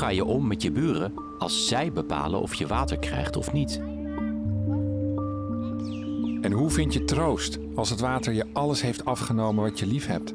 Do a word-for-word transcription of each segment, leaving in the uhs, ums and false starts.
ga je om met je buren als zij bepalen of je water krijgt of niet? En hoe vind je troost als het water je alles heeft afgenomen wat je lief hebt?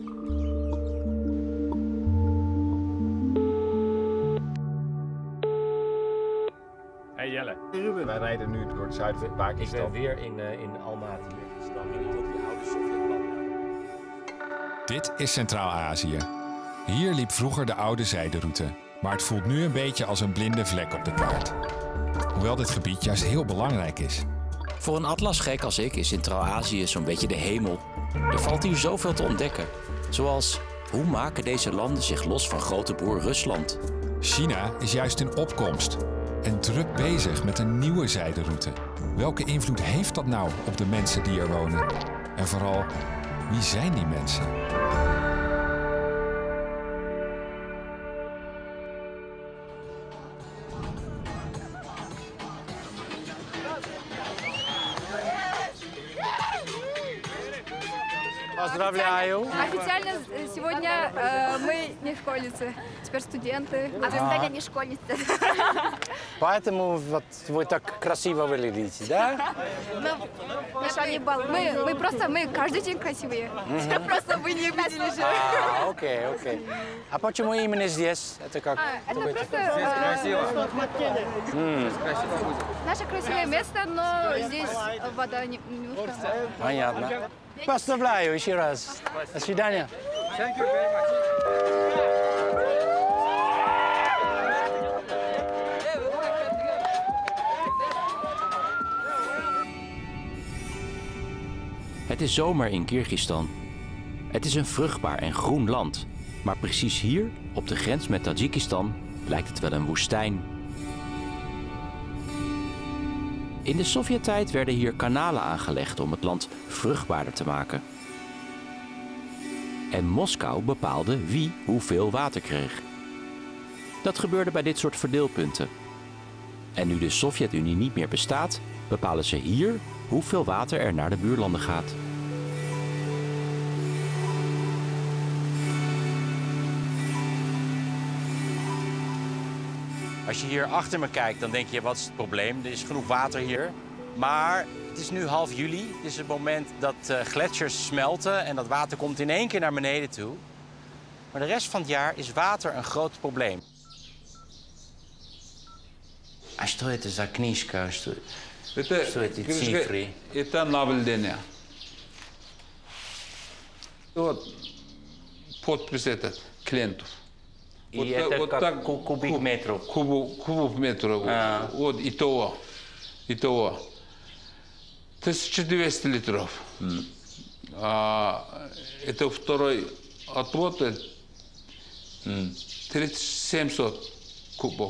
Hey Jelle. Ruben. Wij rijden nu door het zuiden van Pakistan. Ik ben weer in, uh, in Almaty. Dus dan ben ik op die oude Sovjetblad. Dit is Centraal-Azië. Hier liep vroeger de oude zijderoute. Maar het voelt nu een beetje als een blinde vlek op de kaart. Hoewel dit gebied juist heel belangrijk is. Voor een atlasgek als ik is Centraal-Azië zo'n beetje de hemel. Er valt hier zoveel te ontdekken. Zoals, hoe maken deze landen zich los van grote broer Rusland? China is juist in opkomst en druk bezig met een nieuwe zijderoute. Welke invloed heeft dat nou op de mensen die er wonen? En vooral, wie zijn die mensen? Поздравляю. Официально сегодня э, мы не школьницы, теперь студенты. Официально не школьницы. Поэтому вот вы так красиво выглядите, да? Мы, мы просто, мы каждый день красивые. Просто вы не видели же. А, окей, окей. А почему именно здесь? Это как? А, это просто э, наше красивое место, но здесь вода не, немножко. Понятно. Поздравляю еще раз. До свидания. Het is zomer in Kyrgyzstan. Het is een vruchtbaar en groen land. Maar precies hier, op de grens met Tajikistan, lijkt het wel een woestijn. In de Sovjettijd werden hier kanalen aangelegd om het land vruchtbaarder te maken. En Moskou bepaalde wie hoeveel water kreeg. Dat gebeurde bij dit soort verdeelpunten. En nu de Sovjet-Unie niet meer bestaat, bepalen ze hier hoeveel water er naar de buurlanden gaat. Als je hier achter me kijkt, dan denk je, wat is het probleem? Er is genoeg water hier. Maar het is nu half juli. Het is het moment dat uh, gletsjers smelten en dat water komt in één keer naar beneden toe. Maar de rest van het jaar is water een groot probleem. А что это за книжка? Что, что эти цифры? Это наблюдение. Вот подпись этот клиентов. И вот, это вот как так, кубик метров? Куб, кубов метров. А. Вот и того. И того. тысяча двести литров. Mm. А, это второй отвод. Mm. тысяча семьсот кубов.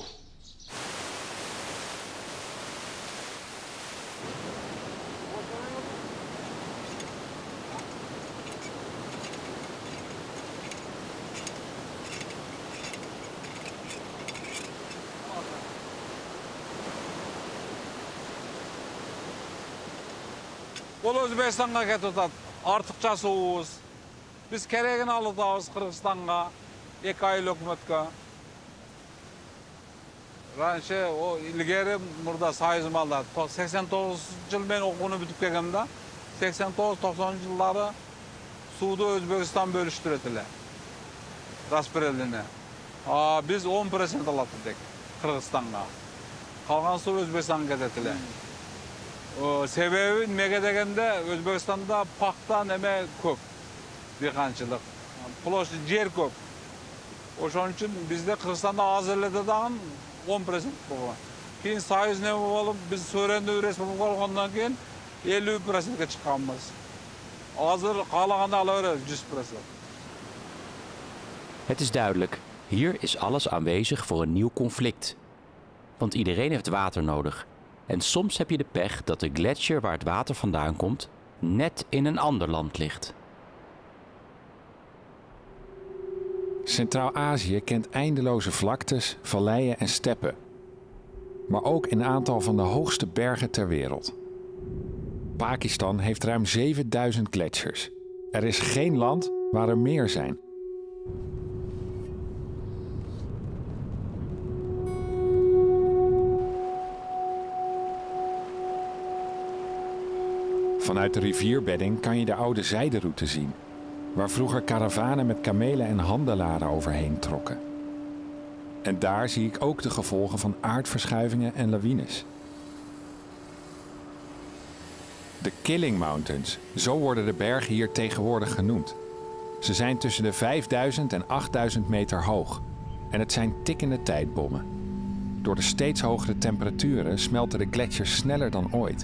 Ол Өзбекстанға кетіп жатады. Артықша суыз. Біз керегін алудамыз Қырғызстанға, екі айлы өкіметке. Раньше о ilgari burada sayızmalar. seksen to'qqizinchi yıl men o'quvni bitib kelganimda, seksen to'qqiz to'qsoninchi yılları suudi O'zbekiston bölüştürediler. Raspirelini. Aa, biz on prosent alatdık Kırgızstan'a. Kalgan su Özbekistan'a ketetiler. O sebebi nimaga deganda O'zbekistonda paxta nima ko'p, dehqonchilik. Ploshti yer ko'p. O'shaning uchun bizda Qirg'izistonda hozirladigan on prosent bo'lgan. Keyin soyuz nima bo'lib, biz So'randa respublika bo'lgandan keyin ellik prosentga chiqqanmiz. Hozir qolganda olaveramiz yüz prosent. Het is duidelijk, hier is alles aanwezig voor een nieuw conflict. Want iedereen heeft water nodig. En soms heb je de pech dat de gletsjer waar het water vandaan komt, net in een ander land ligt. Centraal-Azië kent eindeloze vlaktes, valleien en steppen. Maar ook een aantal van de hoogste bergen ter wereld. Pakistan heeft ruim zevenduizend gletsjers. Er is geen land waar er meer zijn. Vanuit de rivierbedding kan je de oude zijderoute zien, waar vroeger karavanen met kamelen en handelaren overheen trokken. En daar zie ik ook de gevolgen van aardverschuivingen en lawines. De Killing Mountains, zo worden de bergen hier tegenwoordig genoemd. Ze zijn tussen de vijfduizend en achtduizend meter hoog en het zijn tikkende tijdbommen. Door de steeds hogere temperaturen smelten de gletsjers sneller dan ooit.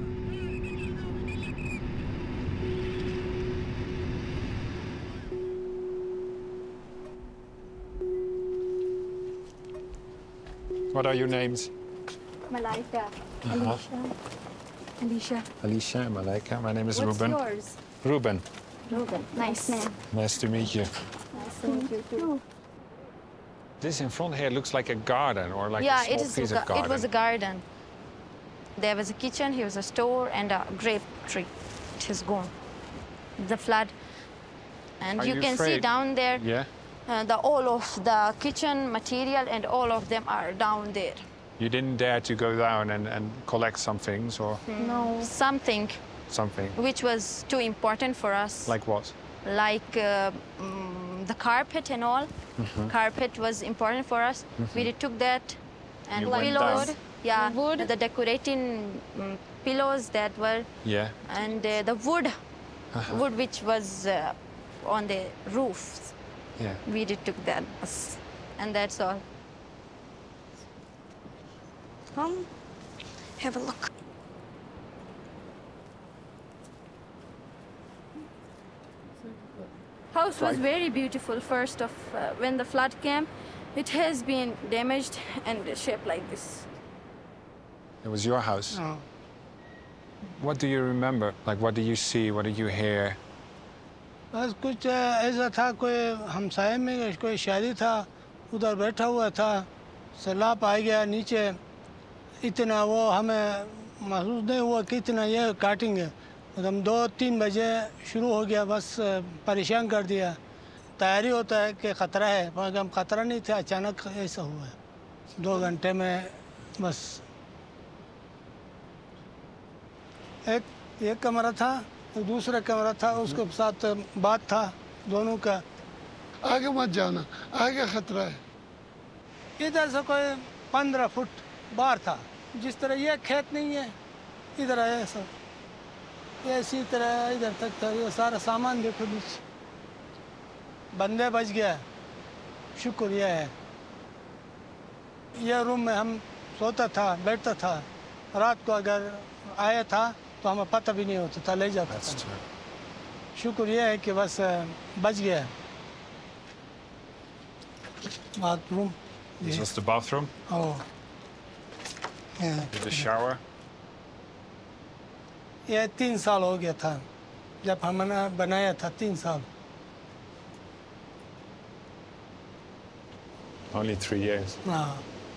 What are your names? Malaika. Alicia. Alicia. Alicia and Malaika. My name is What's Ruben. yours? Ruben. Ruben. Nice name. Nice to meet you. Nice to meet you too. This in front here looks like a garden or like Yeah, a small it is. piece A, of garden. it was a garden. There was a kitchen, here was a store, and a grape tree. It is gone. The flood, and Are you, you can see afraid? down there Yeah? uh, the all of the kitchen material, and all of them are down there. You didn't dare to go down and, and collect some things or No, something something? which was too important for us, Like what? like uh, mm, the carpet and all. Carpet was important for us. We took that, and You went pillows. down. Yeah, The wood. the decorating mm, pillows that were, Yeah. and uh, the wood, wood which was uh, on the roofs. Yeah. We did took that, and that's all. Come, have a look. House was very beautiful first of uh, when the flood came. It has been damaged and shaped like this. It was your house. What do you remember? Like what do you see? What did you hear? बस कुछ ऐसा था कोई हमसाये में कोई शादी था उधर बैठा हुआ था सैलाब आ गया नीचे इतना वो हमें महसूस नहीं हुआ कि इतना ये काटेंगे मतलब दो तीन बजे शुरू हो गया बस परेशान कर दिया तैयारी होता है कि ख़तरा है मगर हम ख़तरा नहीं था अचानक ऐसा हुआ दो घंटे में बस एक एक कमरा था दूसरा कमरा था उसके साथ बात था दोनों का आगे मत जाना आगे खतरा है इधर से कोई पंद्रह फुट बाहर था जिस तरह ये खेत नहीं है इधर आया सब ये इसी तरह इधर तक था ये सारा सामान देखो नीचे बंदे बच गया शुक्र ये है ये रूम में हम सोता था बैठता था रात को अगर आया था तो हमें पता भी नहीं होता था ले जाता था शुक्र ये है कि बस बच गया bathroom This was the bathroom. Oh. Yeah. The shower. ये तीन साल हो गया था जब हमने बनाया था तीन साल Only three years. हाँ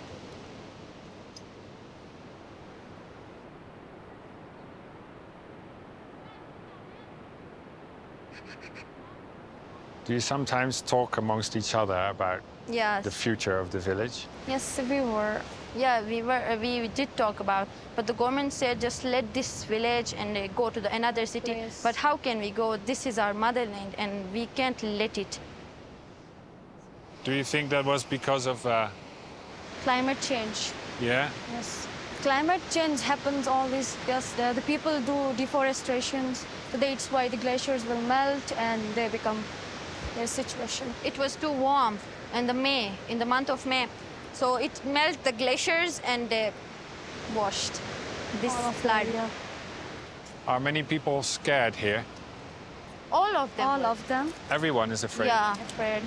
Do you sometimes talk amongst each other about Yes. the future of the village? Yes, we were. Yeah, we were. Uh, we did talk about, but the government said just let this village and uh, go to the, another city. Yes. But how can we go? This is our motherland, and we can't let it. Do you think that was because of, uh, Climate change. yeah? Yes. Climate change happens always because the, the people do deforestation. So that's why the glaciers will melt and they become their situation. It was too warm in the May, in the month of May, so it melted the glaciers and uh, washed this All of flood. them, yeah. Are many people scared here? All of them. All were. of them. Everyone is afraid. Yeah. Afraid.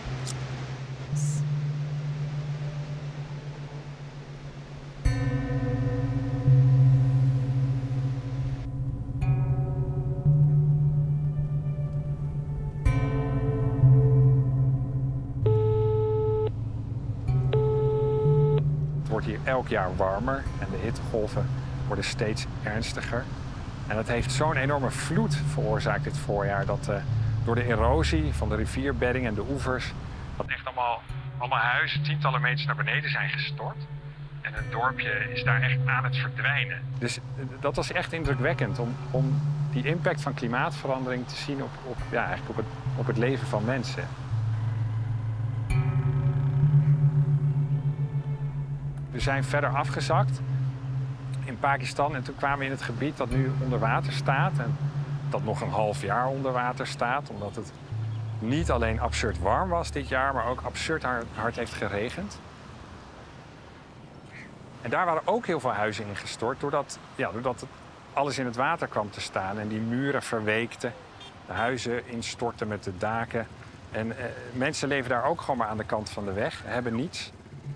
Het wordt hier elk jaar warmer en de hittegolven worden steeds ernstiger. En dat heeft zo'n enorme vloed veroorzaakt dit voorjaar dat uh, door de erosie van de rivierbedding en de oevers dat echt allemaal, allemaal huizen tientallen meters naar beneden zijn gestort. En het dorpje is daar echt aan het verdwijnen. Dus uh, dat was echt indrukwekkend om, om die impact van klimaatverandering te zien op, op, ja, eigenlijk op, het, op het leven van mensen. We zijn verder afgezakt in Pakistan en toen kwamen we in het gebied dat nu onder water staat. En dat nog een half jaar onder water staat, omdat het niet alleen absurd warm was dit jaar, maar ook absurd hard heeft geregend. En daar waren ook heel veel huizen ingestort, doordat, ja, doordat het alles in het water kwam te staan en die muren verweekten. De huizen instortten met de daken. En eh, mensen leven daar ook gewoon maar aan de kant van de weg, hebben niets.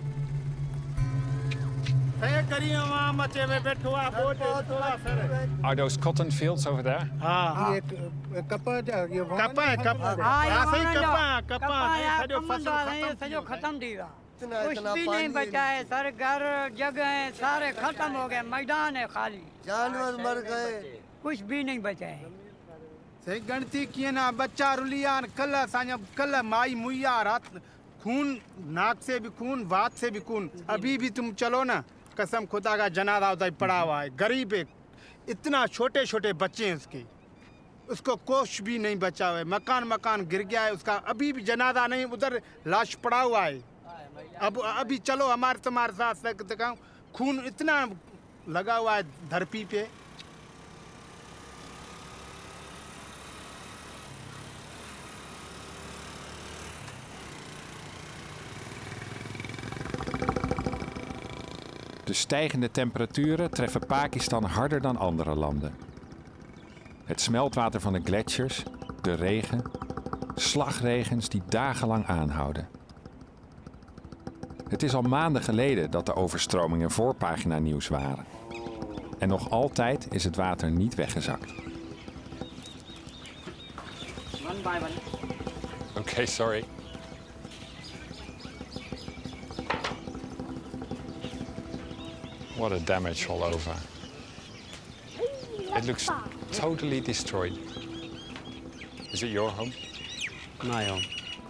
Are those cotton fields over there? हाँ कपा कपा कपा हाँ सही कपा कपा सजो फसल सजो खत्म थी विया कुछ भी नहीं बचा है सारे घर जगह सारे खत्म हो गए मैदान है खाली जानवर मर गए कुछ भी नहीं बचा है सही गणती किए ना बच्चा रुलिया कल असांजा कल माई मुइया रात खून नाक से भी खून वात से भी खून अभी भी तुम चलो ना कसम खुदा का जनाजा उधर पड़ा हुआ है गरीब है इतना छोटे छोटे बच्चे हैं उसके उसको कुछ भी नहीं बचा हुआ है मकान मकान गिर गया है उसका अभी भी जनाजा नहीं उधर लाश पड़ा हुआ है अब अभी चलो हमारे तुम्हारे साथ दिखाऊं खून इतना लगा हुआ है धरती पे De stijgende temperaturen treffen Pakistan harder dan andere landen. Het smeltwater van de gletsjers, de regen, slagregens die dagenlang aanhouden. Het is al maanden geleden dat de overstromingen voorpagina nieuws waren. En nog altijd is het water niet weggezakt. Oké, okay, sorry. What a damage all over. It looks totally destroyed. Is it your home? My home.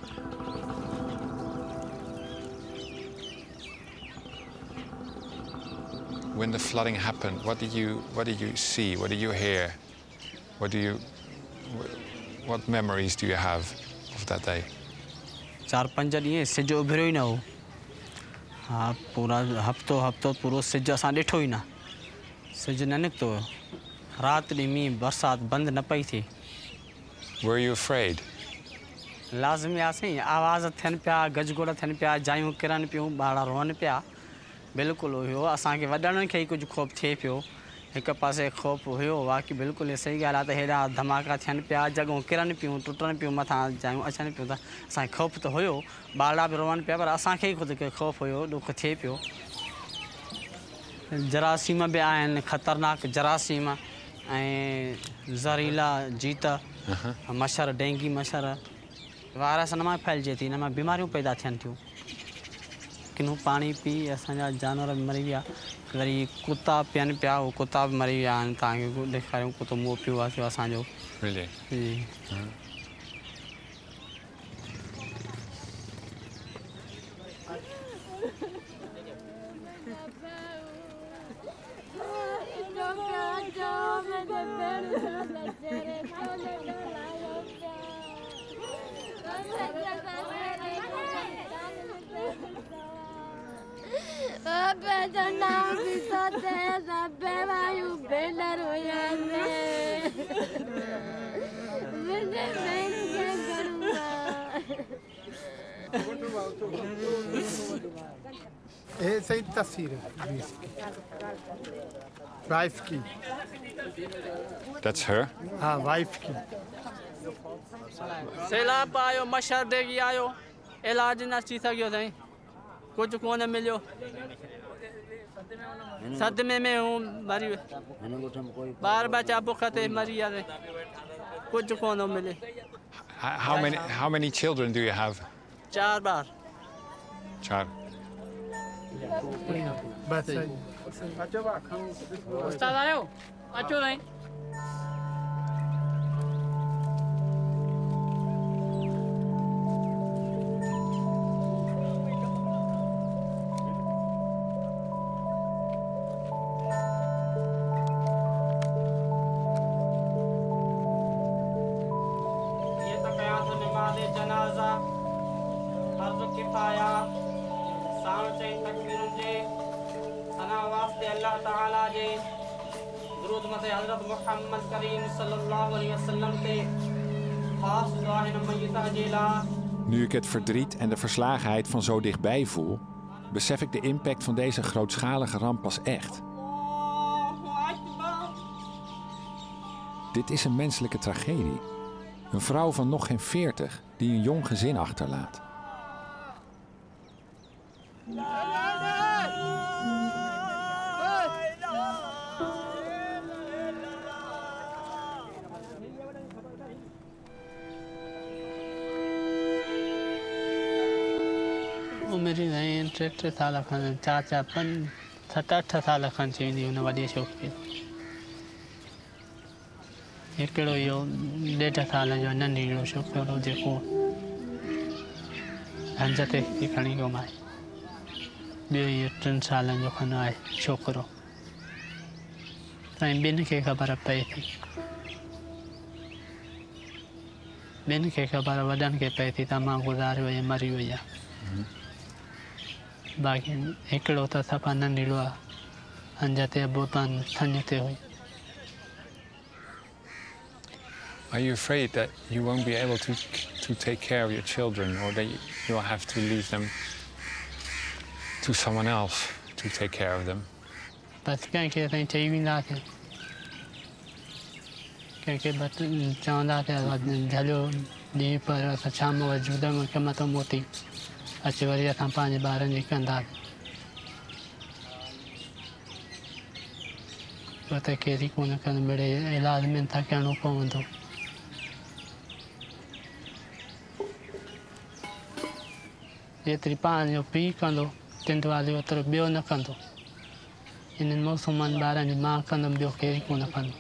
When the flooding happened, what did you what did you see? What did you hear? What do you what memories do you have of that day? चार पंज ॾींहं सिज उभिरियो ई न हो हा पूरा हफ़्तो हफ़्तो पूरो सिज असां ॾिठो ई न सिज न निकितो हुयो राति ॾींहुं मींहुं बरसाति बंदि न पई थिए Were you afraid? लाज़िमी आसीं आवाज़ थियनि पिया गजगोड़ थियनि पिया जायूं किरनि पियूं ॿार रोअनि पिया बिल्कुलु हुयो असांखे वॾनि खे ई कुझु ख़ौफ़ थिए पियो हिकु पासे ख़ौफ़ हुयो बाक़ी बिल्कुलु सही ॻाल्हि आहे त हेॾा धमाका थियनि पिया जॻहियूं किरनि पियूं टुटनि पियूं मथां जायूं अचनि पियूं त असांखे ख़ौफ़ त हुयो ॿार बि रोअनि पिया पर असांखे ई ख़ुदि खे ख़ौफ़ हुयो ॾुख थिए पियो जरासीम बि आहिनि ख़तरनाक जरासीम ऐं ज़हरीला जीत मच्छर डेंगी मच्छर वायरस हिन मां फैलिजे थी हिन मां बीमारियूं पैदा थियनि थियूं किनू पानी पी असांजा जानवर भी मरी विया वरी कुत्ता पियनि पिया उहे कुत्ता भी मरी विया आहिनि तव्हांखे ॾेखारियूं कुतो मुंहुं पियो आहे असांजो Really? जी ये सही तस्वीर है वाइफ की That's her? हाँ वाइफ की सैलाब आयो मच्छर डेगी आयो इलाज न थी सघियो साईं कुझु कोन मिलियो सदमे में हूं मरी वियो ॿार बचा बुख ते मरी विया कुझु कोन मिले How many how many children do you have? चार ॿार Char. बस उस्ताद आयो अचो Sai Nu ik het verdriet en de verslagenheid van zo dichtbij voel, besef ik de impact van deze grootschalige ramp pas echt. Dit is een menselijke tragedie. Een vrouw van nog geen veertig die een jong gezin achterlaat. मेरी नहीं टेट साल खन चाचा पन सत अठ साल खन थी उन वॾे छोकिरी हिकिड़ो इहो ॾेढ साल जो नंढिड़ो छोकिरो जेको हंज ते खणी घुमाए ॿियो इहो टिनि सालनि जो खन आहे छोकिरो ऐं ॿिनि खे ख़बर पए थी ॿिनि खे ख़बर वॾनि खे पए थी त मां गुज़ारे वई मरी वई आहे बाक़ी हिकिड़ो त सफ़ा नंढिड़ो आहे हंज ते बोतान थञ ते हुई. Are you afraid that you won't be able to to take care of your children, or that you'll have to leave them to someone else to take care of them? बस कंहिंखे असां चई वेंदासीं कंहिंखे बस चवंदासीं झलियो ॾींहुं पर असां शाम वजूद में कम थो मोटी अची वरी असां पंहिंजे ॿारनि जी कंदासीं पोइ त कहिड़ी कोन कंदो मिड़े इलाज में था करिणो पवंदो. जेतिरी पंहिंजो पीउ कंदो तिंड वाली ओतिरो ॿियो न कंदो. इन्हनि मुसलमान ॿारनि जी मां कंदमि ॿियो केरु कोन कंदो.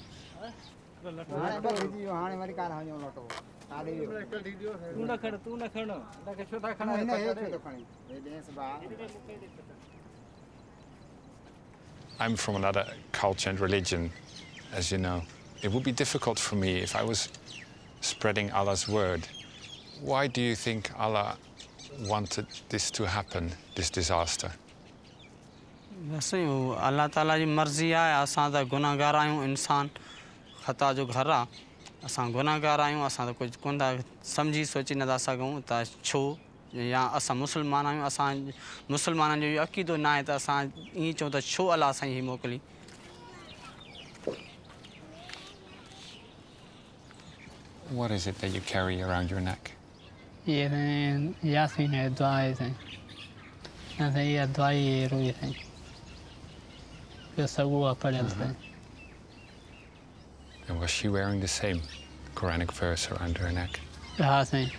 I'm from another culture and religion, as you know. It would be difficult for me if I was spreading Allah's word. Why do you think Allah wanted this to happen, this disaster? वैसे अल्लाह ताला जी मर्ज़ी आहे. असां त गुनाहगार आहियूं. इंसान ख़ता जो घर आहे. असां गुनाहगार आहियूं. असां त कुझु कोन था सम्झी सोचे नथा सघूं त छो या असां मुस्लमान आहियूं. असां मुस्लमाननि जो इहो अक़ीदो न आहे त असां ईअं चऊं त छो अलाह असां हीअ मोकिली. What is it that you carry around your neck? ये यासीन है दुआ है साईं. असां इहा दुआ ई रोई साईं. ॿियो सभु उहा पढ़ियल Sai. And was she wearing the same Quranic verse around her neck? हाँ साईं.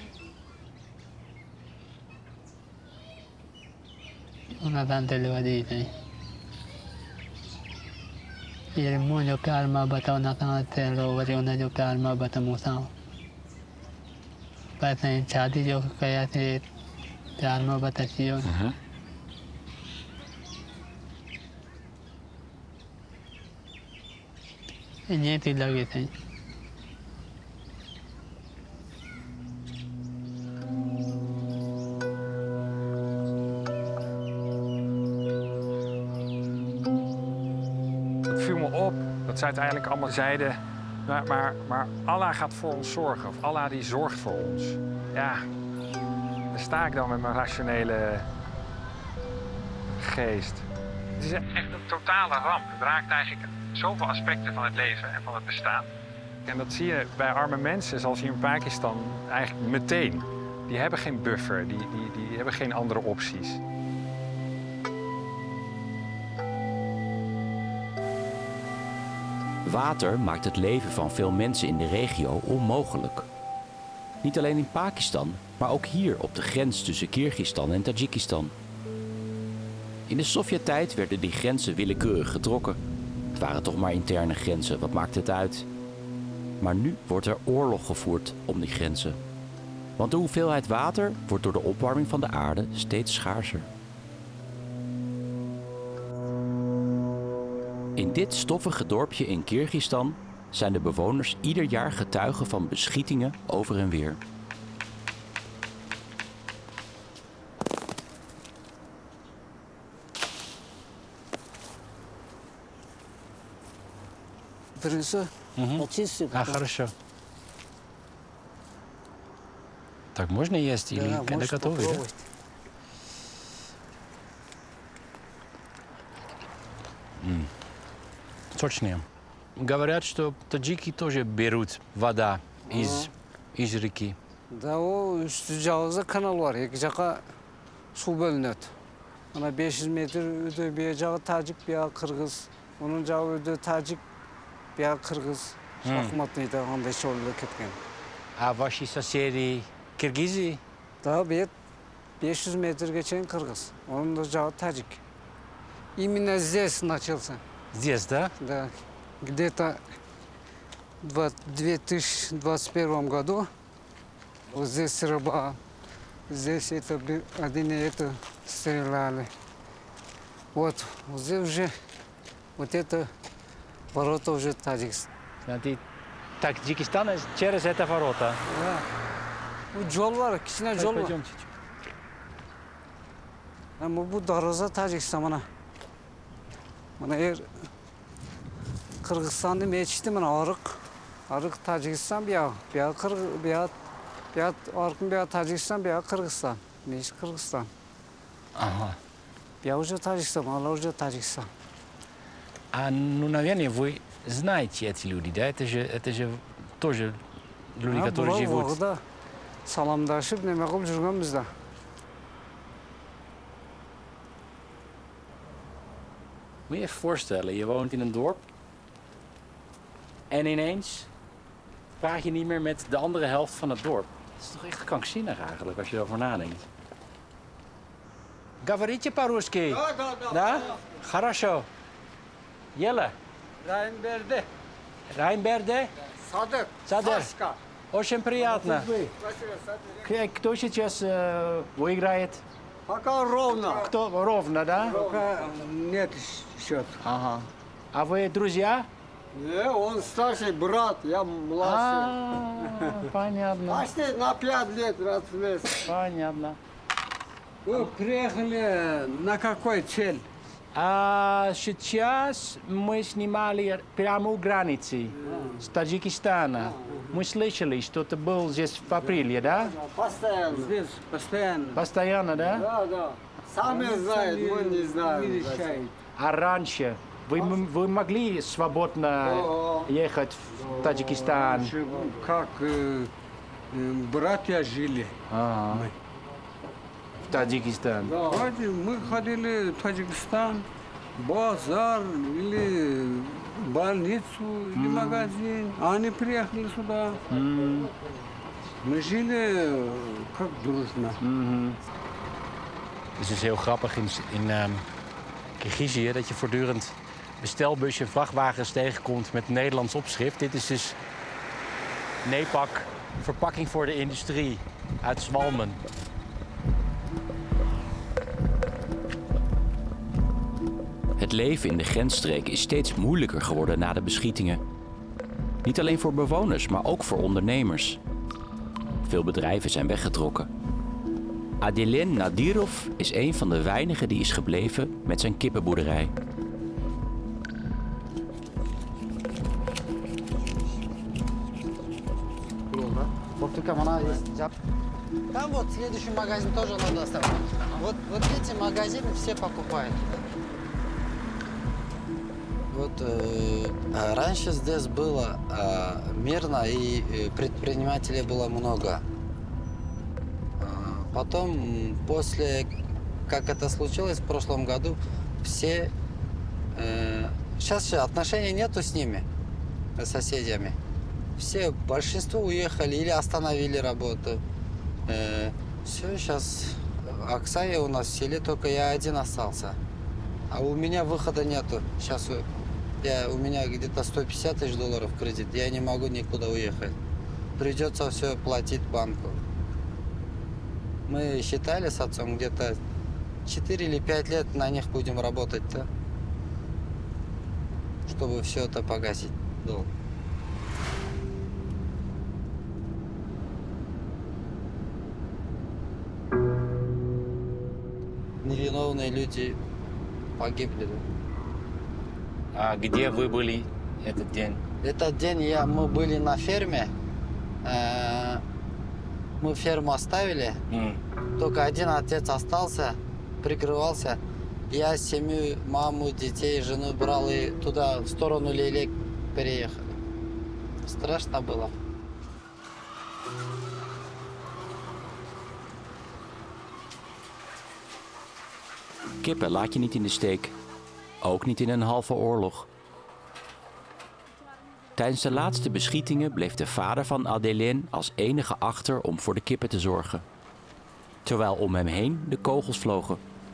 उन सां दिलि वॼी साईं. ये मुंहिंजो प्यार मोहबत उन सां थियणो वरी उनजो प्यार मोहबत मूं सां. पर साईं शादी जो कयासीं प्यार मोहबत अची वियो. ईअं थी लॻे Sai. Het viel me op dat ze uiteindelijk allemaal zeiden, maar, maar, maar Allah gaat voor ons zorgen. Of Allah die zorgt voor ons. Ja, daar sta ik dan met mijn rationele geest. Het is echt een totale ramp. Het raakt eigenlijk zoveel aspecten van het leven en van het bestaan. En dat zie je bij arme mensen, zoals hier in Pakistan, eigenlijk meteen. Die hebben geen buffer, die, die, die hebben geen andere opties. Water maakt het leven van veel mensen in de regio onmogelijk. Niet alleen in Pakistan, maar ook hier op de grens tussen Kirgisistan en Tajikistan. In de Sovjet-tijd werden die grenzen willekeurig getrokken. Het waren toch maar interne grenzen, wat maakt het uit? Maar nu wordt er oorlog gevoerd om die grenzen. Want de hoeveelheid water wordt door de opwarming van de aarde steeds schaarser. In dit stoffige dorpje in Kirgisistan zijn de bewoners ieder jaar getuigen van beschietingen over en weer. принесу. Очистить. А, хорошо. Так можно есть или Да, когда можешь готовый, да? попробовать. М. Сочные. Говорят, что таджики тоже берут вода из, из реки. Да, о, üstü жағызда канал бар. Екі жаққа су бөлінеді. Ана беш жүз метр өте бе жағы тажик, бе қырғыз. Оның жағы өте тажик, бе қырғыз. Шахматныйда андай шоулы кеткен. А ваши соседи киргизы? Да, бе беш жүз метрге чейін қырғыз. Оның да жағы тажик. Именно здесь начался. Здесь, да? Да. Где-то в две тысячи двадцать первом году вот здесь рыба, здесь это один это стреляли. Вот, вот здесь уже вот это ворота уже Таджикистан. Смотри, Таджикистан через это ворота. Да. Вот жол бар, кичине жол бар. Пойдемте. Ama bu darıza Tacikistan bana. Bana eğer Kırgızistan'da meçhti bana arık. Arık Tacikistan bir ya. Bir ya Kırgız, bir ya bir ya arıkın bir ya Tacikistan, bir ya Kırgızistan. Meç Kırgızistan. Ага. Bir ya уже Tacikistan, бала уже Tacikistan. А ну, наверное, вы знаете эти люди, да? Это же, это же тоже люди, которые живут. Да, salamdaşıp neme kılıp жүргенбиz да. Moet je je even voorstellen, je woont in een dorp en ineens praat je niet meer met de andere helft van het dorp. Dat is toch echt krankzinnig eigenlijk als je erover nadenkt. Говорите по-русски? Да, да, да. Да? Хорошо. Еле? Райнберде. Райнберде? Садык. Садыр. Сашка. Очень приятно. Спасибо, Садык. Кто сейчас э, выиграет? Пока ровно. Кто? Ровно, да? Пока нет счет. Ага. А вы друзья? Не, он старший брат, я младший. А, понятно. Почти на пять лет росли. Понятно. Вы приехали на какой цель? А сейчас мы снимали прямо у границы с Таджикистана. Мы слышали, что ты был здесь в апреле, да? Постоянно. Здесь постоянно. Постоянно, да? Да, да. Сами знают, мы не знаем. А раньше вы, вы могли свободно ехать в Таджикистан? Как э, э, братья жили. Ага. В Таджикистан? Да. Мы ходили в Таджикистан, базар или больницу, или магазин. Они приехали сюда. Mm. Мы жили как дружно. Mm-hmm. Het is heel grappig in, in uh, Kirgizië dat je voortdurend bestelbussen en vrachtwagens tegenkomt met Nederlands opschrift. Dit is dus Nepak, verpakking voor de industrie uit Zwalmen. Het leven in de grensstreken is steeds moeilijker geworden na de beschietingen. Niet alleen voor bewoners, maar ook voor ondernemers. Veel bedrijven zijn weggetrokken. Adilen Nadirov is een van de weinigen die is gebleven met zijn kippenboerderij. Там вот следующий магазин тоже надо оставить. Вот, вот эти магазины все покупают. Вот э, раньше здесь было э, мирно и предпринимателей было много. Потом, после, как это случилось в прошлом году, все... Э, сейчас же отношений нету с ними, с соседями. Все, большинство уехали или остановили работу. Э, все, сейчас Аксая у нас в селе, только я один остался. А у меня выхода нету. Сейчас я, у меня где-то сто пятьдесят тысяч долларов кредит. Я не могу никуда уехать. Придется все платить банку. Мы считали с отцом, где-то четыре или пять лет на них будем работать, да? Чтобы все это погасить долг. Невиновные люди погибли, да? А где вы были этот день? Этот день я, мы были на ферме. Э, мы ферму оставили. Mm. Только один отец остался, прикрывался. Я семью, маму, детей, жену брал и туда, в сторону Лелек переехали. Страшно было. Kippen laat je niet in de steek. Ook niet in een halve oorlog. Tijdens de laatste beschietingen bleef de vader van Adelin als enige achter om voor de kippen te zorgen. Terwijl om hem heen de kogels vlogen.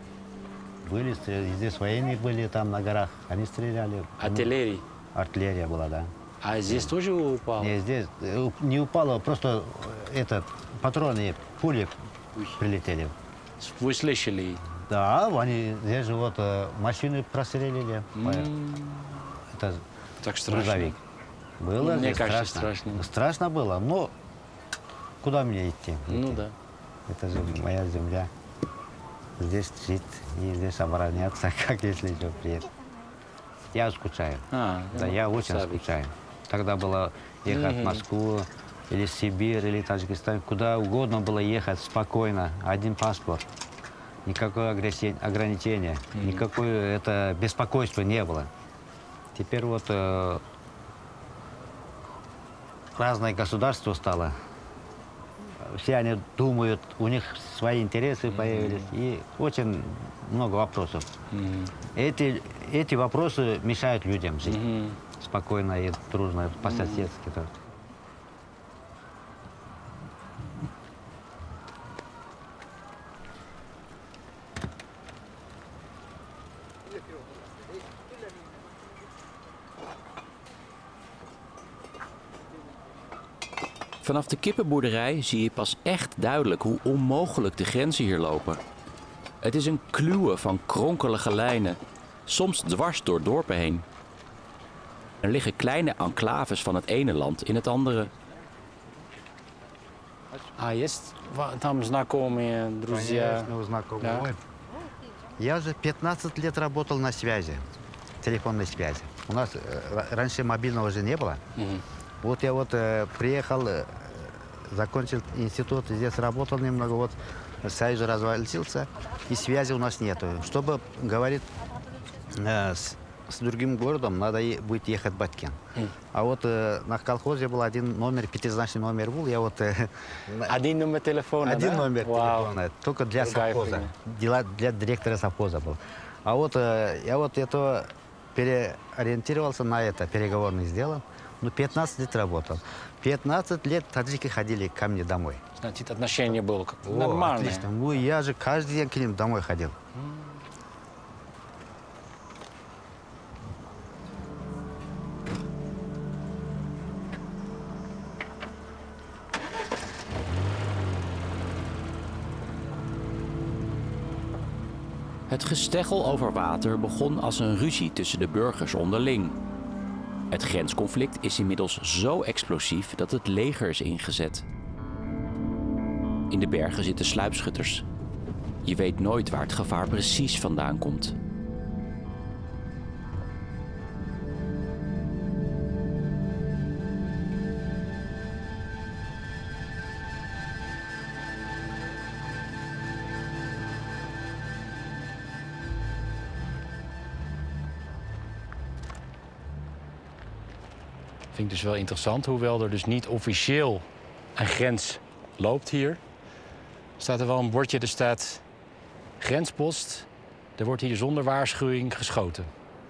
Артиллерия? Артиллерия была, да. А здесь тоже упало? Нет, здесь не упало, просто этот, патроны, пули прилетели. Вы слышали? Да, они здесь же вот машины прострелили. Mm. Это так страшно. Грузовик. Было Мне кажется, страшно. страшно. Страшно было, но куда мне идти? Ну да. Это же моя земля. Здесь жить и здесь обороняться, как если что приедет. Я скучаю. А, да, я очень сабик. скучаю. Тогда было ехать mm-hmm. в Москву, или Сибирь, или Таджикистан, куда угодно было ехать спокойно. Один паспорт. Никакое ограничение, mm-hmm. никакое это беспокойство не было. Теперь вот э, разное государство стало. Все они думают, у них свои интересы mm-hmm. появились, и очень много вопросов. Mm-hmm. Эти, эти вопросы мешают людям жить mm-hmm. спокойно и дружно, по-соседски. Mm-hmm. Vanaf de kippenboerderij zie je pas echt duidelijk hoe onmogelijk de grenzen hier lopen. Het is een kluwen van kronkelige lijnen, soms dwars door dorpen heen. Er liggen kleine enclaves van het ene land in het andere. А есть там знакомые, друзья? Да. Я уже пятнадцать лет работал на связи, телефонной связи. У нас раньше мобильного уже не было. Mm-hmm. Вот я вот э, приехал, э, закончил институт, здесь работал немного, вот союз развалился, и связи у нас нету. Чтобы говорить э, с, с другим городом, надо е будет ехать в Баткен. Mm. А вот э, на колхозе был один номер, пятизначный номер был, я вот... Э, один номер телефона, Один да? номер Вау. телефона, только для Другая совхоза, дела для директора совхоза был. А вот э, я вот это переориентировался на это, переговорный сделал. Ну, пятнадцать лет работал. пятнадцать лет таджики ходили ко мне домой. Значит, отношение было как О, нормальное. Отлично. Ну, я же каждый день к ним домой ходил. Het gesteggel over water begon als een ruzie tussen de burgers onderling. Het grensconflict is inmiddels zo explosief dat het leger is ingezet. In de bergen zitten sluipschutters. Je weet nooit waar het gevaar precies vandaan komt. Vind ik dus wel interessant, hoewel er dus niet officieel een grens loopt hier. Staat er wel een bordje, er staat grenspost. Er wordt hier zonder waarschuwing geschoten.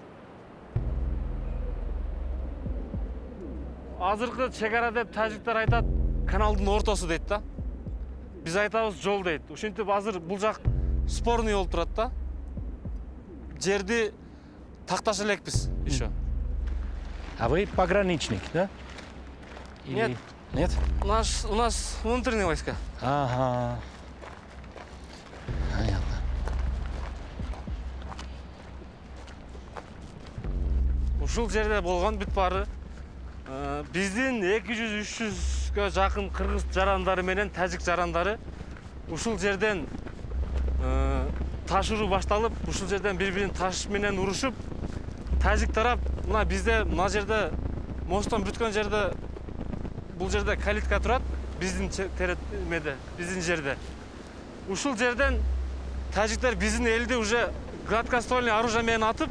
Азыркы чегара деп тажиктер айтат, каналдын ортосу дейт да. Биз айтабыз жол дейт. Ошентип азыр бул жак спорный болуп турат да. Жерди такташ элекпиз еще. А вы пограничник, да? Или... Нет. Нет? У нас, у нас внутренние войска. Ага. Понятно. Ушул жерде болгон бүт баары. Биздин эки жүз үч жүзгө жакын кыргыз жарандары менен тажик жарандары ушул жерден таш уруу башталып, ушул жерден бири-бирин таш менен урушуп, тажик тарап мына бизде мына жерде Мосттан бүткөн жерде бул жерде калитка турат, биздин теретмеде, биздин жерде. Ушул жерден тажиктер биздин элди уже гладкоствольный оружие менен атып,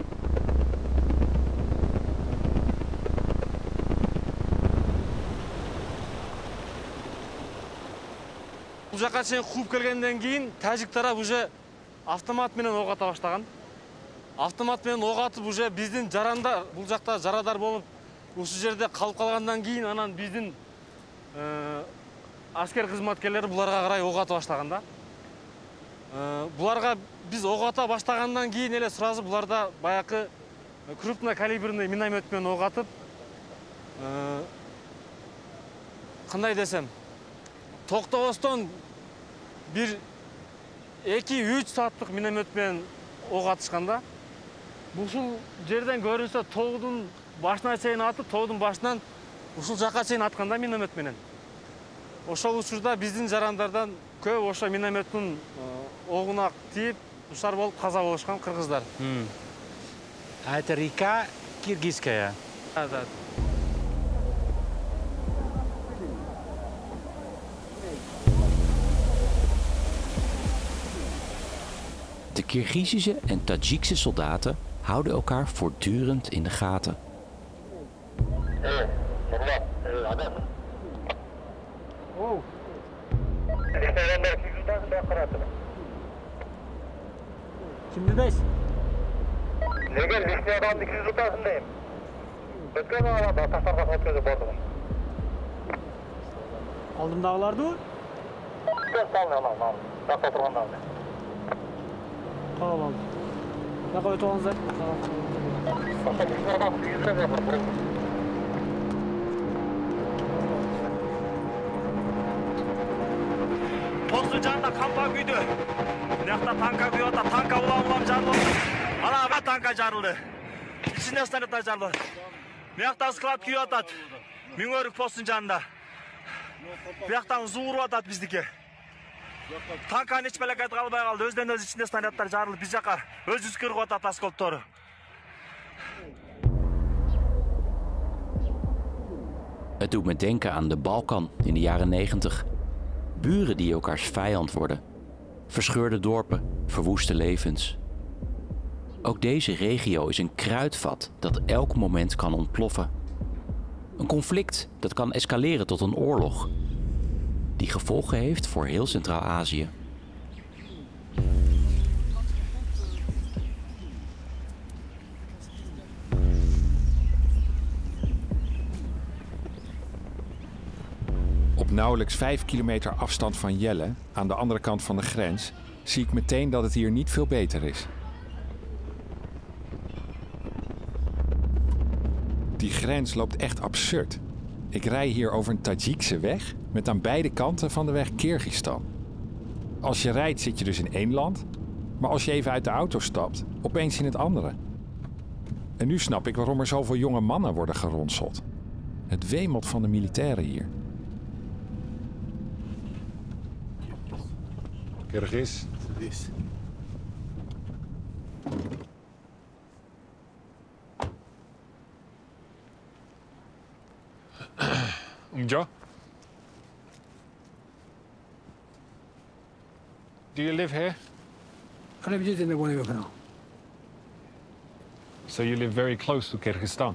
бул жака чейин кууп келгенден кийин тажик тарап уже автомат менен ок ата баштаган. Автомат менен ок атып уже биздин жарандар, бул жакта жарадар болуп, ушул жерде калып калгандан кийин анан биздин аскер кызматкерлери буларга карай ок ата баштаган да. Буларга биз ок ата баштагандан кийин эле сразу буларда баякы крупно калибрный миномет менен ок атып, кандай десем, токтобостон бир эки үч сааттык миномет менен ок атышкан да. Ушул жерден көрүнсө тоодун башына чейин атып, тоодун башынан ушул жака чейин аткан да миномет менен. Ошол учурда биздин жарандардан көп ошо минометтин огуна тийип, ушар болуп каза болушкан кыргыздар. А это река Киргизская? Да, да. De Kirgizische en Tajikse soldaten houden elkaar voortdurend in de gaten. Kimdeysin? Neger listeye adam iki yüz rutasındayım. Ötken adam da taşlardan ötközü bordum. Aldımdağılardı mı? Ben salmıyorum ama. Nasıl oturgandan da. Tamam aldım. Ne kadar ötüğünüz var? Taşlar listeye adam iki yüz rutasındayım. Postun canında kampa büyüdü. Nekta tanka büyüyordu, tanka ulan ulan jarıldı. Ana ben tanka jarıldı. İçinde stanıta jarıldı. Nekta sklap küyüyordu. Mingörük postun canında. Biyaktan zuğuru atat bizdeki. Tankanın hiç beleket kalmaya kaldı. Özden öz içinde stanıtlar jarıldı. Biz jaka öz yüz kırk atat askoltoru. Het doet me denken aan de Balkan in de jaren negentig. Buren die elkaars vijand worden. Verscheurde dorpen, verwoeste levens. Ook deze regio is een kruidvat dat elk moment kan ontploffen. Een conflict dat kan escaleren tot een oorlog. Die gevolgen heeft voor heel Centraal-Azië. Op nauwelijks vijf kilometer afstand van Jelle, aan de andere kant van de grens, zie ik meteen dat het hier niet veel beter is. Die grens loopt echt absurd. Ik rij hier over een Tajikse weg met aan beide kanten van de weg Kirgistan. Als je rijdt zit je dus in één land, maar als je even uit de auto stapt, opeens in het andere. En nu snap ik waarom er zoveel jonge mannen worden geronseld. Het wemelt van de militairen hier. Kirgiz. Umjo? Do you live here? So you live very close to Kyrgyzstan?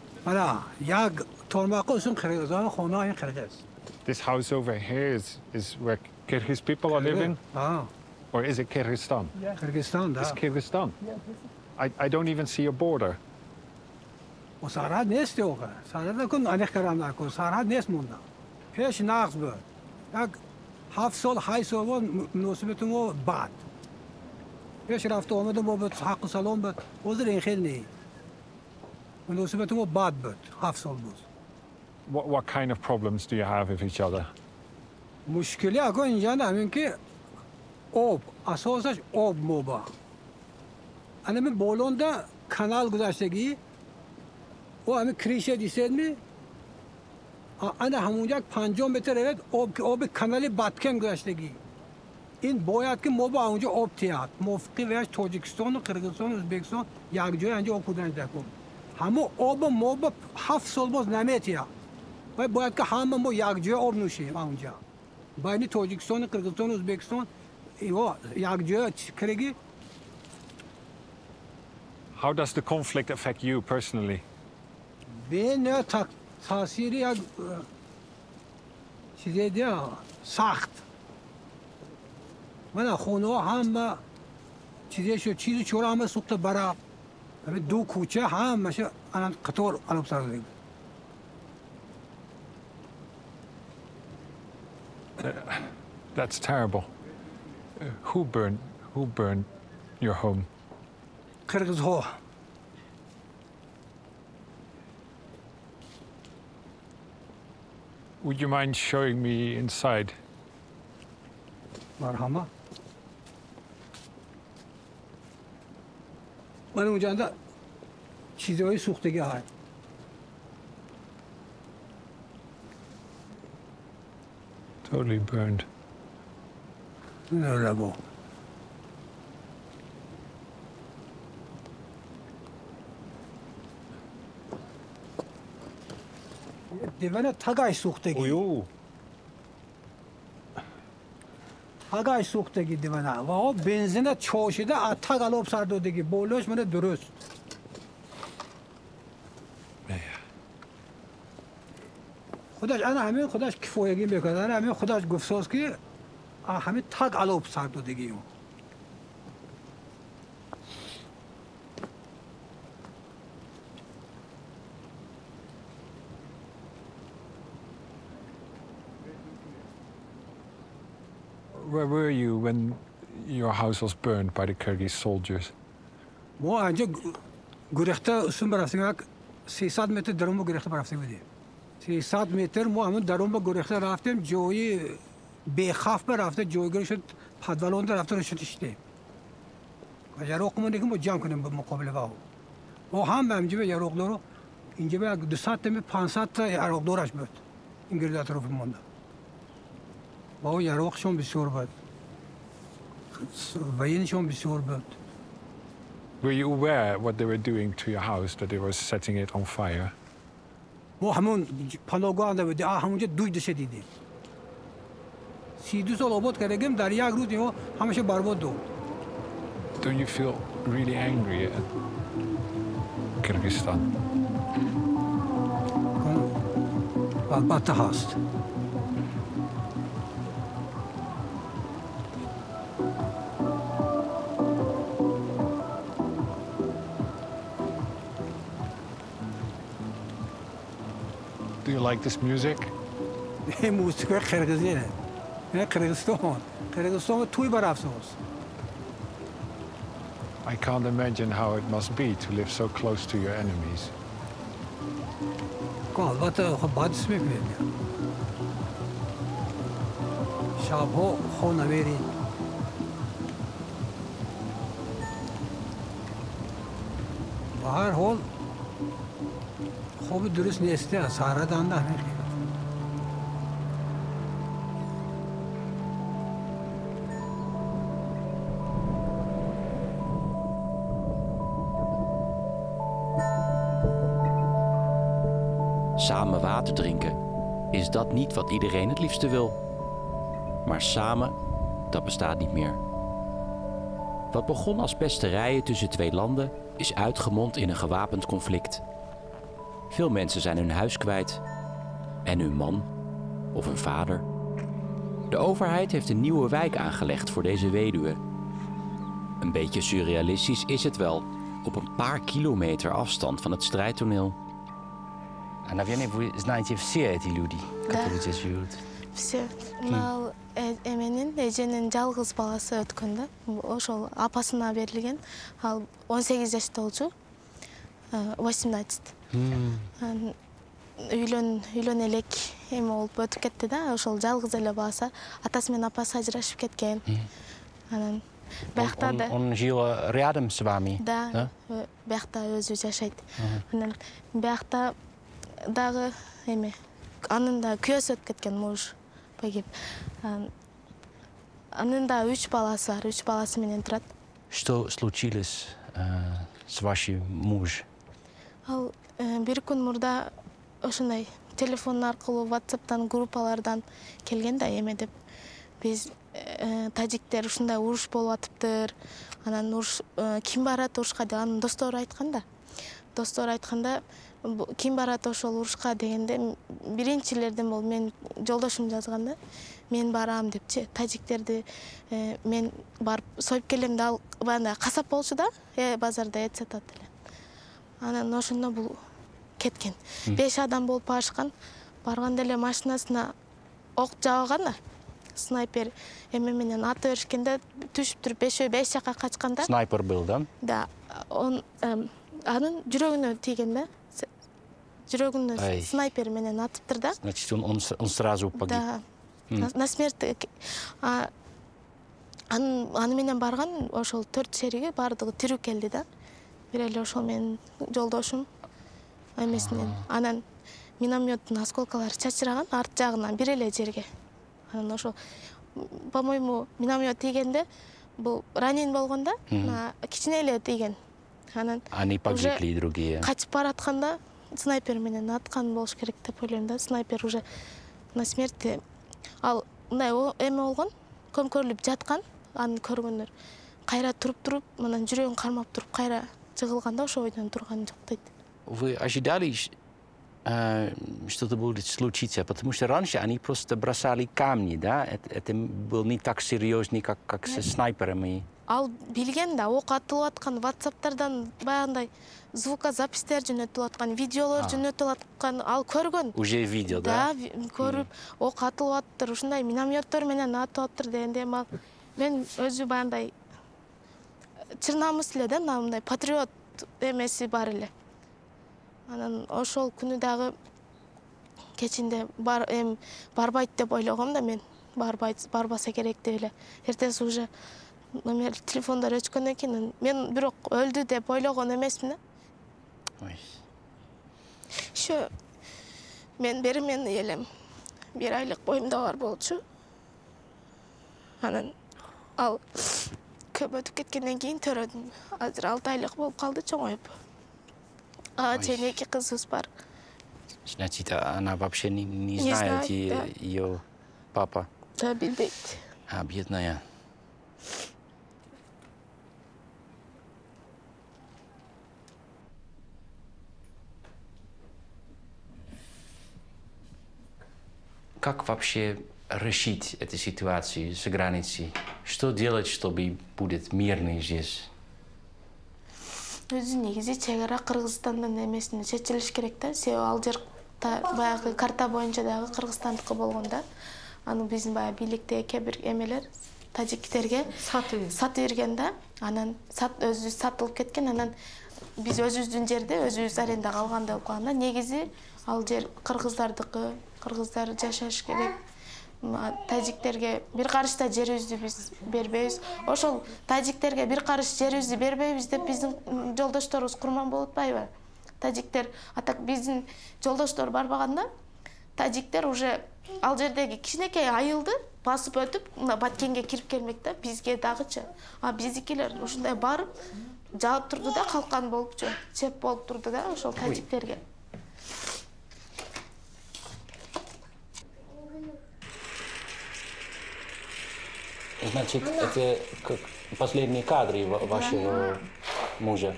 This house over here is, is where Kyrgyz people are living? Or is it Kyrgyzstan? Kyrgyzstan, It's Kyrgyzstan. I, I don't even see a border. Sarad nest yok. Sarada kun anek karanlar kun. Sarad nest munda. Peş nağız bu. Yak haf sol hay sol o münasibetin o bad. Peş rafta olmadı bu bu hakkı salon bu. O zaman engelni. Münasibetin o bad bu. Haf sol bu. What, what kind of problems do you have with each other? Müşkili akon yana mümkün ob. Asosaş ob moba. Annemin bolonda kanal güzaştagi او همه کریشه دیسید می آنها همونجا پنجاه متر رد آب که آب کانال بادکن گذشتگی این باید که ما با اونجا آب تیاد موفقی ویش تاجیکستان و قرقیزستان و ازبکستان یک جای اینجا آب بودن دکم همه آب موب هفت سال باز نمیتیه و باید که همه ما یک جای آب نوشیم اونجا بین تاجیکستان قرقیزستان ازبکستان ایوا یک جای کرگی. How does the conflict affect you personally? به نه تاثیری یک چیزی دیگه سخت. من خونه هم چیزی شو چیزی چورا هم سوخت برا دو کوچه هم مشه الان قطار الان سر دیگه. That's terrible. Uh, who burned who burned your home? Kyrgyzho. Would you mind showing me inside? Marhama. من اونجا چیزهای سوختگی های. Totally burned. No, no. دیوانه تگای سوختگی. اویو. تگای سوختگی دیوانه. و بنزین چاشیده از تگ آب سر دادگی. بولش من درست. خودش انا همین خودش کفایگی میکنه. انا همین خودش گفتاست که همین تگ آب سر دادگی. Where were you when your house was burned by the Kyrgyz soldiers? ما اینجا گریخته اصلا برفتیم سیصد متر درون گریخته برفتیم بودیم. سیصد متر ما همون درون گریخته رفتیم جایی بیخاف برفته جایی گریشت پدولان رفته رشتشتیم. و یاروق مونده که ما جمع کنیم به مقابل واو. و هم به اینجا یاروق دارو اینجا به دویست تا پانصد تا یاروق دارش بود. این گرد اطراف مونده. با یاروقشون بسیار بود. و اینشون بسیار بود. Were you aware what they were doing to your house, that they were setting it on fire? ما همون پناهگاه انده بودیم. همونجا دوی دشه دیدیم. سی دو سال آباد کردیم در یک روز اینو همشه برباد دو. Don't you feel really angry at Kyrgyzstan? البته هست. Do you like this music? این موسیقی قرقیزیه. نه قرقیزستان. قرقیزستان توی برافزاست. I can't imagine how it must be to live so close to your enemies. البته خب باید اسمی کنید. شبها خون نمیری. به هر حال خوب درست نیسته. سهره دانده همیشه. Samen water drinken, is dat niet wat iedereen het liefste wil? Maar samen, dat bestaat niet meer. Wat begon als pesterijen tussen twee landen, is uitgemond in een gewapend conflict. Veel mensen zijn hun huis kwijt en hun man of hun vader. De overheid heeft een nieuwe wijk aangelegd voor deze weduwe. Een beetje surrealistisch is het wel, op een paar kilometer afstand van het strijdtoneel. А, наверное, вы знаете все эти люди, которые здесь живут? Все. Мал эменин эженин жалгыз баласы өткөн да. Ошол апасына берилген. Ал он сегиз жашта болчу. восемнадцать. Үйлөн үйлөн элек эме болуп өтүп кетти да. Ошол жалгыз эле баласы атасы менен апасы ажырашып кеткен. Анан биякта да. Он жил рядом с вами? Да. Биякта өзү жашайт. Анан биякта дагы эме анын да күйөөсү өтүп кеткен муж погиб. Анын да үч баласы бар, үч баласы менен турат. Что случилось э, с вашим мужем? Ал бир күн мурда ошондой телефон аркылуу WhatsApp'тан группалардан келген да эме деп биз тажиктер ушундай уруш болуп атыптыр. Анан уруш ким барат урушка деп анын достору айткан да. Достору айтканда ким барат ошол урушка дегенде биринчилерден бол мен жолдошум жазган да. Мен барам депчи. Тажиктерди мен барып союп келем да, ал банда касап болчу да, базарда эт сатат эле. Анан ошондо бул кеткен. беш адам болуп барышкан. Барганда эле машинасына ок жабылган да. Снайпер эме менен ата беришкенде түшүп туруп бешөө беш жака качканда. Снайпер был, да? Да. Он анын жүрөгүнө тийген да. Жүрөгүнө снайпер менен атыптыр да. Значит, он, он, он сразу погиб. Да. На, на смерть. А, аны, аны менен барган ошол төрт шериги бардыгы тирүү келди да. Бир эле ошол менин жолдошум эмесинен. Анан минометтин осколкалары чачыраган арт жагынан бир эле жерге. Анан ошол, по-моему, миномет тийгенде бул ранен болгон да, кичине эле тийген. Анан они погибли другие. Качып баратканда снайпер менен аткан болуш керек деп ойлойм да. Снайпер уже на смерти. Ал мындай эме болгон, көмкөрүлүп жаткан, аны көргөндөр кайра туруп-туруп, анан жүрөгүн кармап туруп кайра жыгылганда ошо ойдон турган жок дейт. Вы ожидали, что-то будет случиться, потому что раньше они просто бросали камни, да? Это, это был не так серьезный, как, как со снайперами. Ал билген да, ок атылып аткан WhatsApp'тардан баягындай звукозапистер жөнөтүлүп аткан, видеолор жөнөтүлүп аткан, ал көргөн. Уже видео, да? Да, көрүп, ок атылып аттыр, ушундай минометтер менен атып аттыр дегенде мен өзү баягындай чырнамыс эле да, мындай патриот эмеси бар эле. Анан ошол күнү дагы кечинде бар эм барбайт деп ойлогом да мен, барбайт, барбаса керек деп эле. Эртеси уже номер телефондор өчкөндөн кийин мен бирок өлдү деп ойлогон эмесмин да. Ой. Ошо мен беременный элем. Бир айлык боюмда бар болчу. Анан ал көп өтүп кеткенден кийин төрөдүм. Азыр алты айлык болуп калды чоңоюп. А, чейин эки кызыбыз бар. Значит, она вообще не, не, Не знает, знает, и, да. ее папа. Да, билбейт. А, бедная. Как вообще решить эту ситуацию с границей? Что делать, чтобы будет мирный здесь? Өзү негизи чек ара Кыргызстандын эмесине чечилиш керек да. Себеби ал жер баягы карта боюнча дагы Кыргызстандыкы болгон да. Аны биздин баягы бийликтеги кээ бир эмелер тажиктерге сатып берген да. Анан сат өзү сатылып кеткен. Анан биз өзүбүздүн жерде өзүбүз арендага алган деп калган да. Негизи ал жер кыргыздардыкы, кыргыздар жашаш керек. Тажиктерге бир карышта жерибизди биз бербейбиз. Ошол тажиктерге бир карыш жерибизди бербейбиз деп биздин жолдошторубуз курман болуп атпайбы? Тажиктер атак биздин жолдоштор барбаганда тажиктер уже ал жердеги кичинекей айылды басып өтүп, мына Баткенге кирип келмек да, бизге дагычы. А биздикилер ушундай барып, жаап турду да, калкан болупчу, чеп болуп турду да ошол тажиктерге. Значит, это как последние кадры вашего мужа?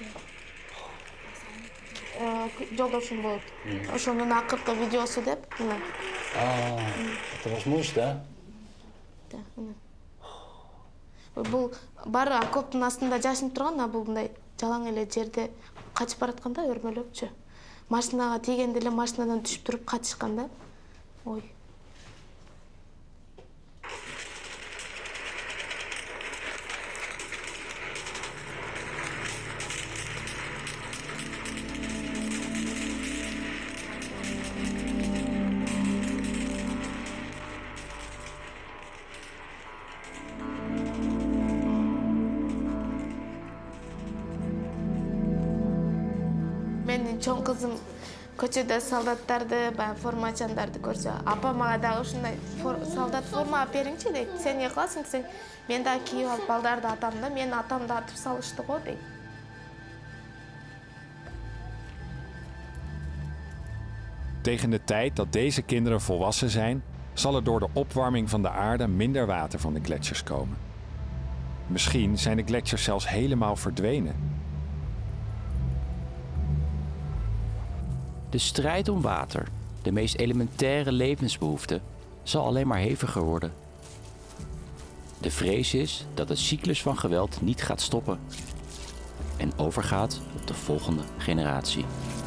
Жолдошум болот. Ошонун акыркы видеосу деп. А, это ваш муж, да? Да. Бул бары окоптун астында жашынып турган, а бул мындай жалаң эле жерде качып баратканда өрмөлөпчү. Машинага тийгенде эле машинадан түшүп туруп качышкан да. Ой. Менин чоң кызым көчөдө солдаттарды, баягы формачандарды көрсө, апа мага дагы ушундай солдат форма алып бериңчи дейт. Сен эмне кыласың десең, мен дагы кийип алып балдарды атам да, мен атамды атып салышты го дейт. Tegen de tijd dat deze kinderen volwassen zijn, zal er door de opwarming van de aarde minder water van de gletsjers komen. Misschien zijn de gletsjers zelfs helemaal verdwenen. De strijd om water, de meest elementaire levensbehoefte, zal alleen maar heviger worden. De vrees is dat de cyclus van geweld niet gaat stoppen en overgaat op de volgende generatie.